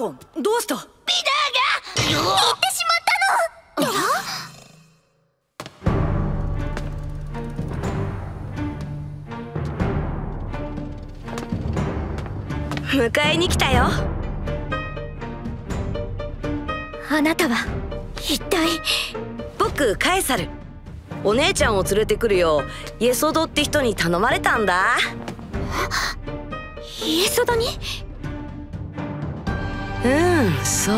ゴン、どうした？ ビダーが行ってしまったの。 迎えに来たよ。 あなたは一体？ 僕カエサル。お姉ちゃんを連れてくるようイエソドって人に頼まれたんだ。 イエソドに？ そう。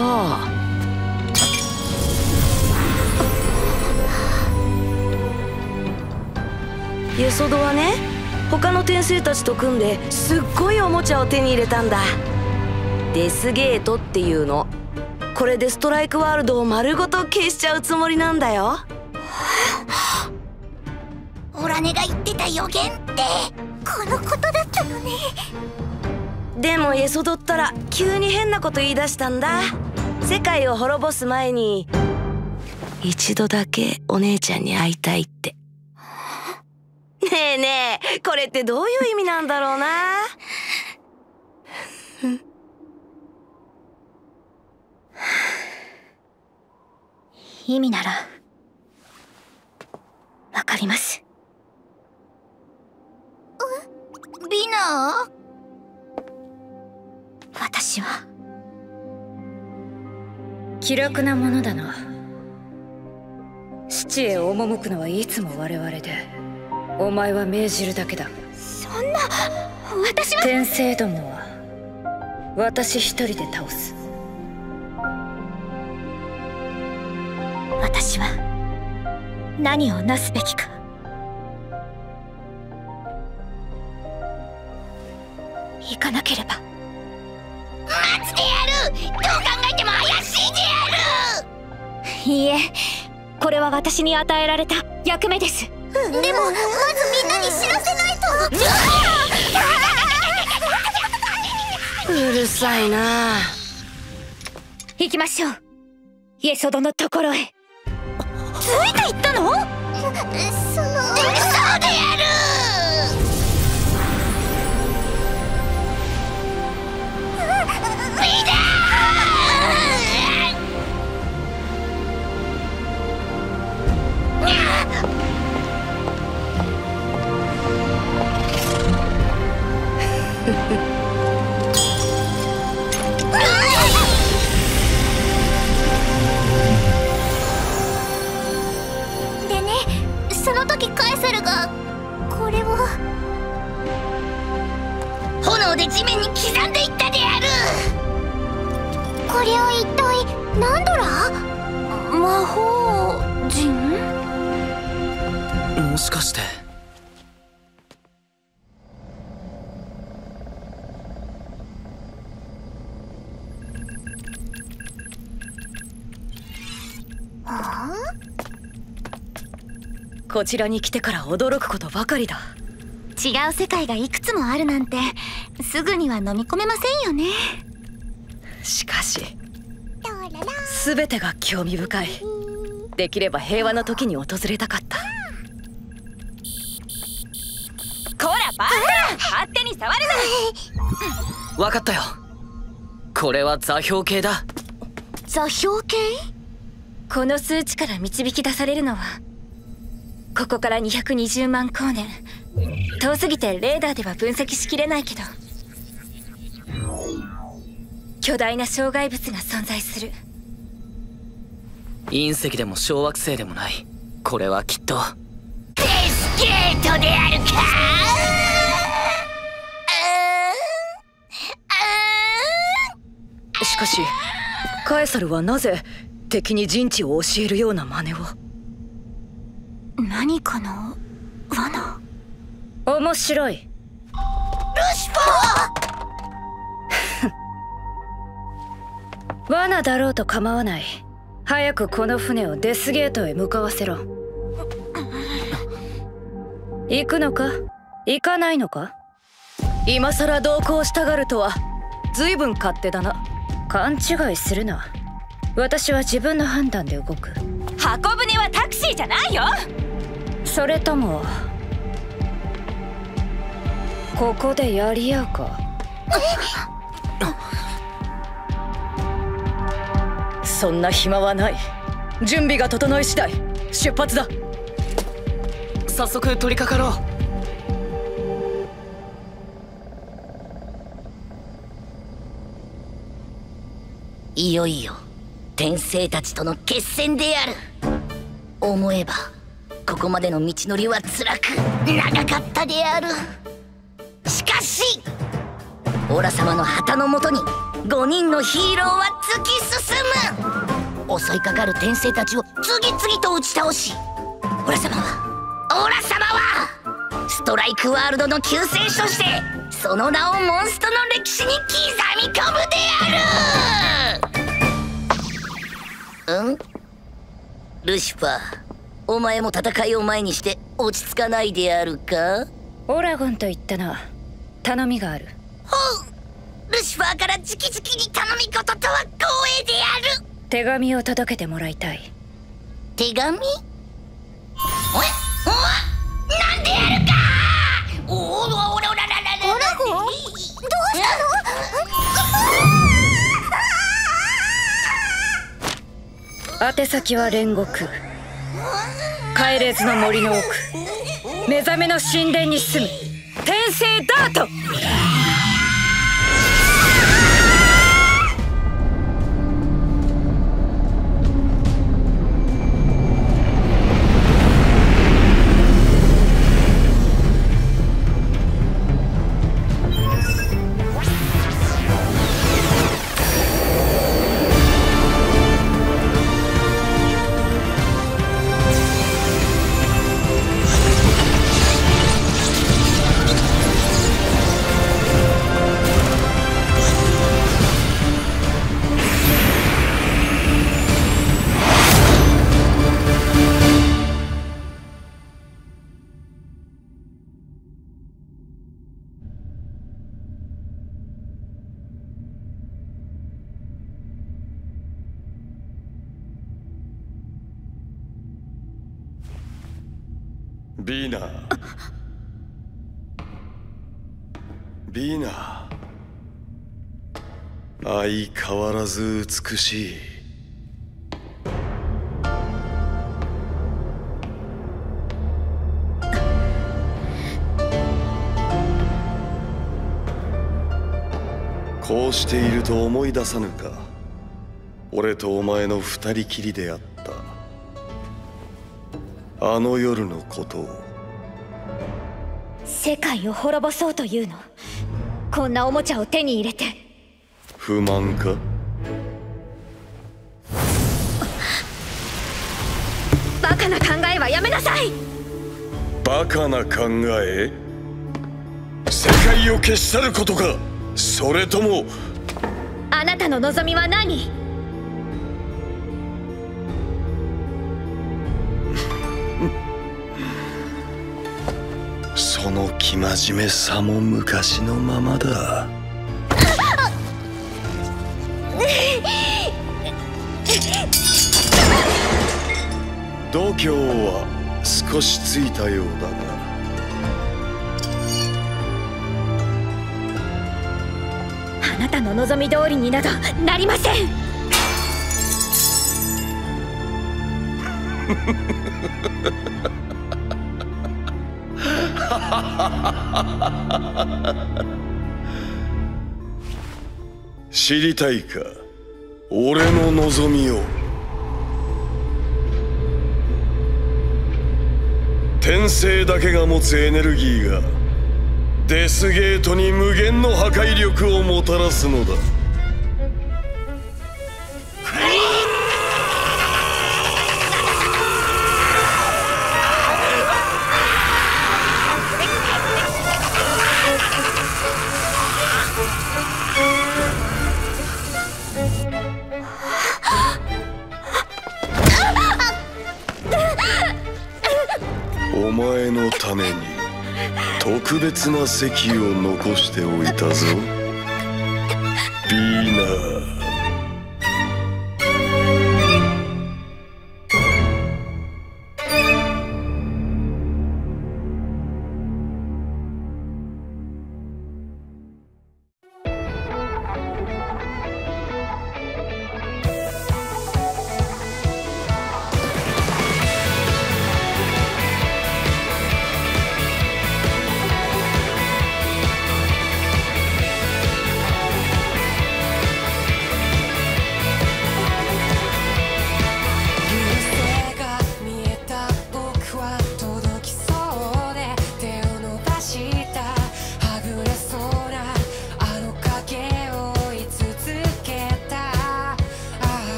イエソドはね、他の天聖たちと組んですっごいおもちゃを手に入れたんだ。デスゲートっていうの。これでストライクワールドを丸ごと消しちゃうつもりなんだよ。 オラネが言ってた予言ってこのことだったのね。 でもイエソドったら急に変なこと言い出したんだ。世界を滅ぼす前に一度だけお姉ちゃんに会いたいって。ねえねえ、これってどういう意味なんだろうな。 意味ならわかります。リナ、私は気楽なものだな。父へ赴くのはいつも我々で、お前は命じるだけだ。 そんな、私は天聖どもは私一人で倒す。 私は何をなすべきか。行かなければ。待つでやる。どう考えても怪しいでやる。いいえ、これは私に与えられた役目です。でもまずみんなに知らせないと。 うるさいな。 行きましょう、イエソドのところへ。ついていったの？そうでやる。ビダでね、その時カエサルがこれを炎で地面に刻んでいったである。これは一体何ドラ？魔法陣？ もしかして。 こちらに来てから驚くことばかりだ。 違う世界がいくつもあるなんてすぐには飲み込めませんよね。 しかし全てが興味深い。できれば平和な時に訪れたかった。こらバカ、勝手に触る分かったよ。これは座標系だ。 座標系？ この数値から導き出されるのはここから220万光年。遠すぎてレーダーでは分析しきれないけど、巨大な障害物が存在する。 隕石でも小惑星でもない。これはきっとデスゲートであるか。 しかしカエサルはなぜ敵に陣地を教えるような真似を。 何かの罠？ 面白い。ルシファー罠だろうと構わない。早くこの船をデスゲートへ向かわせろ。行くのか行かないのか。今さら同行したがるとは随分勝手だな。勘違いするな。私は自分の判断で動く。 箱舟はタクシーじゃないよ。 それともここでやり合うか。 そんな暇はない。準備が整い次第出発だ。 早速取り掛かろう。 いよいよ天聖たちとの決戦である。思えばここまでの道のりは辛く長かったである。しかしオラ様の旗のもとに5人のヒーローは突き進む。襲いかかる天聖たちを次々と打ち倒し、オラ様はストライクワールドの救世主としてその名をモンストの歴史に刻み込むである。ルシファー、お前も戦いを前にして落ち着かないであるか。 オラゴンと言ったな。頼みがある。 ほう、ルシファーから直々に頼み事とは光栄である。 手紙を届けてもらいたい。 手紙？なんでやるか。オラゴン、どうしたの？ 宛先は煉獄、帰れずの森の奥、目覚めの神殿に住む天聖ダート。 ビーナ、相変わらず美しい。こうしていると思い出さぬか。俺とお前の二人きりであったあの夜のことを。 世界を滅ぼそうというの？こんなおもちゃを手に入れて不満か？ バカな考えはやめなさい。 バカな考え？世界を消し去ることか、それとも。 あなたの望みは何？ その生真面目さも昔のままだ。度胸は少しついたようだな。 あなたの望み通りになどなりません。 知りたいか、俺の望みを。天聖だけが持つエネルギーがデスゲートに無限の破壊力をもたらすのだ。お前のために特別な席を残しておいたぞ、ビーナー。